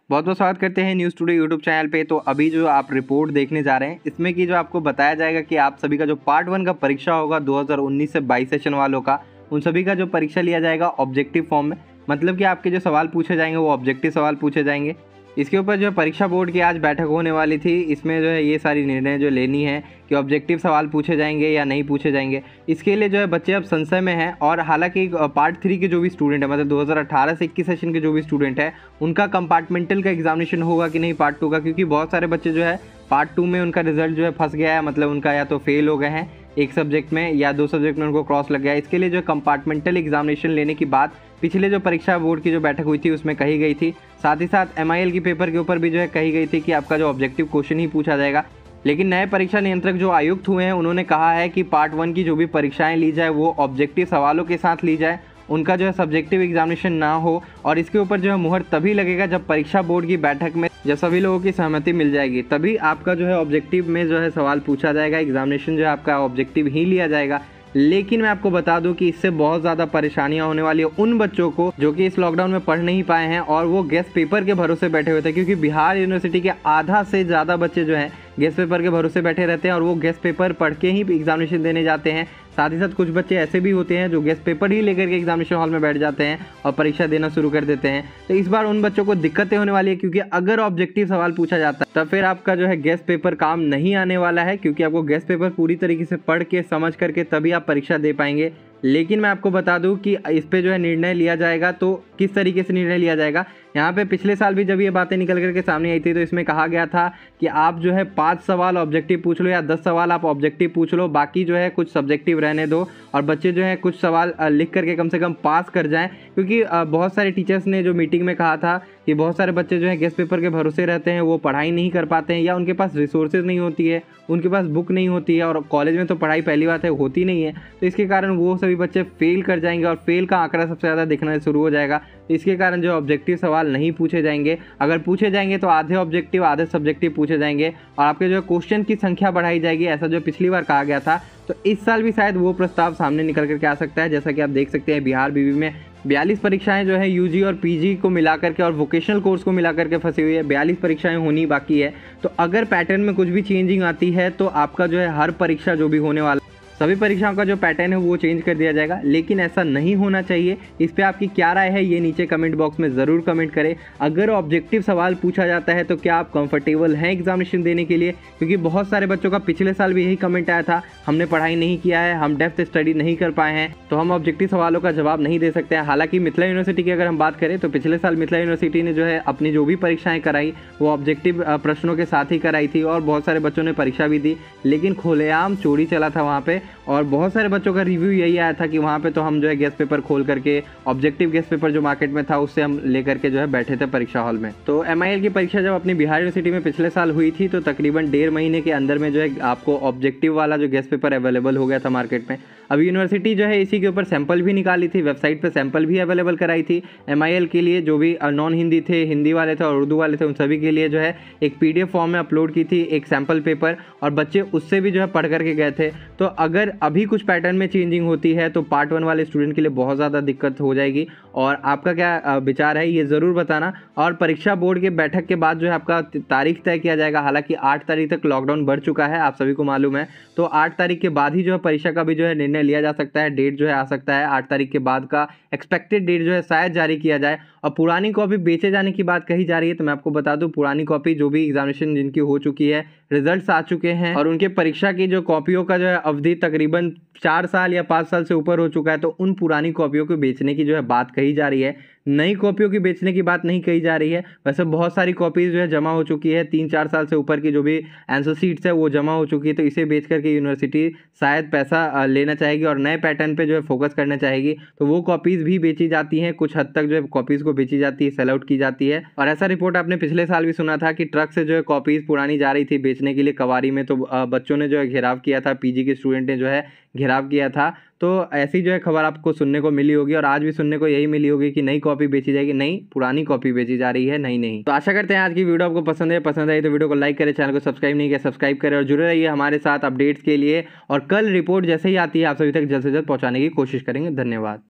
बहुत बहुत स्वागत करते हैं न्यूज़ टुडे यूट्यूब चैनल पे। तो अभी जो आप रिपोर्ट देखने जा रहे हैं इसमें कि जो आपको बताया जाएगा कि आप सभी का जो पार्ट 1 का परीक्षा होगा 2019 से 22 सेशन वालों का, उन सभी का जो परीक्षा लिया जाएगा ऑब्जेक्टिव फॉर्म में। मतलब कि आपके जो सवाल पूछे जाएंगे वो ऑब्जेक्टिव सवाल पूछे जाएंगे। इसके ऊपर जो परीक्षा बोर्ड की आज बैठक होने वाली थी, इसमें जो है ये सारी निर्णय जो लेनी है कि ऑब्जेक्टिव सवाल पूछे जाएंगे या नहीं पूछे जाएंगे। इसके लिए जो है बच्चे अब संशय में हैं। और हालांकि पार्ट 3 के जो भी स्टूडेंट है, मतलब 2018 से 21 सेशन के जो भी स्टूडेंट है, उनका कंपार्टमेंटल का एग्जामिनेशन होगा कि नहीं पार्ट 2 का, क्योंकि बहुत सारे बच्चे जो है पार्ट 2 में उनका रिजल्ट जो है फंस गया है। मतलब उनका या तो फेल हो गए हैं एक सब्जेक्ट में या 2 सब्जेक्ट में उनको क्रॉस लग गया है। इसके लिए जो कंपार्टमेंटल एग्जामिनेशन लेने की बात पिछले जो परीक्षा बोर्ड की जो बैठक हुई थी उसमें कही गई थी। साथ ही साथ MIL की पेपर के ऊपर भी जो है कही गई थी कि आपका जो ऑब्जेक्टिव क्वेश्चन ही पूछा जाएगा। लेकिन नए परीक्षा नियंत्रक जो आयुक्त हुए हैं उन्होंने कहा है कि पार्ट 1 की जो भी परीक्षाएं ली जाए वो ऑब्जेक्टिव सवालों के साथ ली जाए, उनका जो है सब्जेक्टिव एग्जामिनेशन ना हो। और इसके ऊपर जो है मुहर तभी लगेगा जब परीक्षा बोर्ड की बैठक में जब सभी लोगों की सहमति मिल जाएगी, तभी आपका जो है ऑब्जेक्टिव में जो है सवाल पूछा जाएगा, एग्जामिनेशन जो है आपका ऑब्जेक्टिव ही लिया जाएगा। लेकिन मैं आपको बता दूं कि इससे बहुत ज़्यादा परेशानियां होने वाली है उन बच्चों को जो कि इस लॉकडाउन में पढ़ नहीं पाए हैं और वो गेस्ट पेपर के भरोसे बैठे हुए थे। क्योंकि बिहार यूनिवर्सिटी के आधा से ज़्यादा बच्चे जो हैं गेस्ट पेपर के भरोसे बैठे रहते हैं और वो गेस्ट पेपर पढ़ के ही एग्जामिनेशन देने जाते हैं। साथ ही साथ कुछ बच्चे ऐसे भी होते हैं जो गेस्ट पेपर ही लेकर के एग्जामिनेशन हॉल में बैठ जाते हैं और परीक्षा देना शुरू कर देते हैं। तो इस बार उन बच्चों को दिक्कतें होने वाली है, क्योंकि अगर ऑब्जेक्टिव सवाल पूछा जाता है तब फिर आपका जो है गेस्ट पेपर काम नहीं आने वाला है, क्योंकि आपको गेस्ट पेपर पूरी तरीके से पढ़ के समझ करके तभी आप परीक्षा दे पाएंगे। लेकिन मैं आपको बता दूं कि इस पे जो है निर्णय लिया जाएगा तो किस तरीके से निर्णय लिया जाएगा। यहाँ पे पिछले साल भी जब ये बातें निकल करके सामने आई थी तो इसमें कहा गया था कि आप जो है 5 सवाल ऑब्जेक्टिव पूछ लो या 10 सवाल आप ऑब्जेक्टिव पूछ लो, बाकी जो है कुछ सब्जेक्टिव रहने दो और बच्चे जो है कुछ सवाल लिख करके कम से कम पास कर जाएं। क्योंकि बहुत सारे टीचर्स ने जो मीटिंग में कहा था कि बहुत सारे बच्चे जो है गेस्ट पेपर के भरोसे रहते हैं, वो पढ़ाई नहीं कर पाते हैं या उनके पास रिसोर्सेज नहीं होती है, उनके पास बुक नहीं होती है और कॉलेज में तो पढ़ाई पहली बात है होती नहीं है। तो इसके कारण वो सभी बच्चे फेल कर जाएंगे और फेल का आंकड़ा सबसे ज़्यादा दिखना शुरू हो जाएगा। इसके कारण जो ऑब्जेक्टिव सवाल नहीं पूछे जाएंगे, अगर पूछे जाएंगे तो आधे ऑब्जेक्टिव आधे सब्जेक्टिव पूछे जाएंगे और आपके जो क्वेश्चन की संख्या बढ़ाई जाएगी, ऐसा जो पिछली बार कहा गया था। तो इस साल भी शायद वो प्रस्ताव सामने निकल करके आ सकता है। जैसा कि आप देख सकते हैं बिहार बीवी में 42 परीक्षाएं जो है UG और PG को मिला करके और वोकेशनल कोर्स को मिला करके फंसी हुई है। 42 परीक्षाएं होनी बाकी है। तो अगर पैटर्न में कुछ भी चेंजिंग आती है तो आपका जो है हर परीक्षा जो भी होने वाला सभी परीक्षाओं का जो पैटर्न है वो चेंज कर दिया जाएगा। लेकिन ऐसा नहीं होना चाहिए। इस पे आपकी क्या राय है ये नीचे कमेंट बॉक्स में ज़रूर कमेंट करें। अगर ऑब्जेक्टिव सवाल पूछा जाता है तो क्या आप कंफर्टेबल हैं एग्जामिनेशन देने के लिए? क्योंकि बहुत सारे बच्चों का पिछले साल भी यही कमेंट आया था, हमने पढ़ाई नहीं किया है, हम डेप्थ स्टडी नहीं कर पाए हैं, तो हम ऑब्जेक्टिव सवालों का जवाब नहीं दे सकते हैं। हालांकि मिथिला यूनिवर्सिटी की अगर हम बात करें तो पिछले साल मिथिला यूनिवर्सिटी ने जो है अपनी जो भी परीक्षाएँ कराई वो ऑब्जेक्टिव प्रश्नों के साथ ही कराई थी और बहुत सारे बच्चों ने परीक्षा भी दी। लेकिन खुलेआम चोरी चला था वहाँ पे और बहुत सारे बच्चों का रिव्यू यही आया था कि वहाँ पे तो हम जो है गेस्ट पेपर खोल करके ऑब्जेक्टिव गेस्ट पेपर जो मार्केट में था उससे हम लेकर के जो है बैठे थे परीक्षा हॉल में। तो MIL की परीक्षा जब अपनी बिहार यूनिवर्सिटी में पिछले साल हुई थी तो तकरीबन 1.5 महीने के अंदर में जो है आपको ऑब्जेक्टिव वाला जो गेस्ट पेपर अवेलेबल हो गया था मार्केट में। अब यूनिवर्सिटी जो है इसी के ऊपर सैंपल भी निकाली थी, वेबसाइट पर सैंपल भी अवेलेबल कराई थी MIL के लिए। जो भी नॉन हिंदी थे, हिंदी वाले थे और उर्दू वाले थे, उन सभी के लिए जो है एक PDF फॉर्म में अपलोड की थी एक सैंपल पेपर और बच्चे उससे भी जो है पढ़ करके गए थे। तो अगर अभी कुछ पैटर्न में चेंजिंग होती है तो पार्ट 1 वाले स्टूडेंट के लिए बहुत ज़्यादा दिक्कत हो जाएगी। और आपका क्या विचार है ये ज़रूर बताना। और परीक्षा बोर्ड के बैठक के बाद जो है आपका तारीख तय किया जाएगा। हालांकि 8 तारीख तक लॉकडाउन बढ़ चुका है, आप सभी को मालूम है। तो 8 तारीख के बाद ही जो है परीक्षा का भी जो है निर्णय लिया जा सकता है। डेट जो है आ सकता है 8 तारीख के बाद का एक्सपेक्टेड डेट जो है शायद जारी किया जाए। और पुरानी कॉपी बेचे जाने की बात कही जा रही है। तो मैं आपको बता दूं पुरानी कॉपी जो भी एग्जामिनेशन जिनकी हो चुकी है, रिजल्ट्स आ चुके हैं और उनके परीक्षा की जो कॉपियों का जो है अवधि तकरीबन 4 साल या 5 साल से ऊपर हो चुका है, तो उन पुरानी कॉपियों को बेचने की जो है बात कही जा रही है। नई कॉपियों की बेचने की बात नहीं कही जा रही है। वैसे बहुत सारी कॉपीज जो है जमा हो चुकी है, 3-4 साल से ऊपर की जो भी आंसर शीट्स है वो जमा हो चुकी है। तो इसे बेच करके यूनिवर्सिटी शायद पैसा लेना चाहेगी और नए पैटर्न पे जो है फोकस करना चाहेगी। तो वो कॉपीज़ भी बेची जाती हैं, कुछ हद तक जो है कॉपीज़ को बेची जाती है, सेल आउट की जाती है। और ऐसा रिपोर्ट आपने पिछले साल भी सुना था कि ट्रक से जो है कॉपीज़ पुरानी जा रही थी बेचने के लिए कवारी में। तो बच्चों ने जो है घेराव किया था, PG के स्टूडेंट ने जो है घेराव किया था। तो ऐसी जो है खबर आपको सुनने को मिली होगी और आज भी सुनने को यही मिली होगी कि नई कॉपी बेची जाएगी। नहीं, पुरानी कॉपी बेची जा रही है, नहीं। तो आशा करते हैं आज की वीडियो आपको पसंद आई तो वीडियो को लाइक करें, चैनल को सब्सक्राइब नहीं किया सब्सक्राइब करें और जुड़े रहिए हमारे साथ अपडेट्स के लिए। और कल रिपोर्ट जैसे ही आती है आप सभी तक जल्द से जल्द पहुंचाने की कोशिश करेंगे। धन्यवाद।